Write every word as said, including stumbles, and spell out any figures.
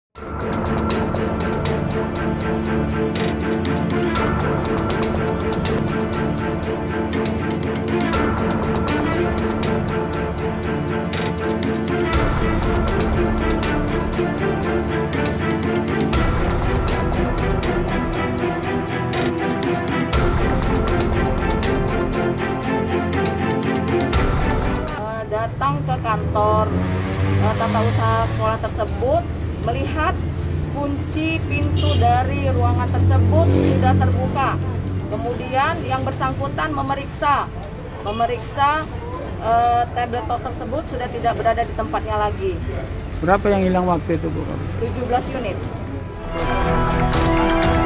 Datang ke kantor uh, tata usaha sekolah tersebut, melihat kunci pintu dari ruangan tersebut sudah terbuka. Kemudian yang bersangkutan memeriksa, memeriksa uh, tablet tersebut sudah tidak berada di tempatnya lagi. Berapa yang hilang waktu itu, Bu? tujuh belas unit.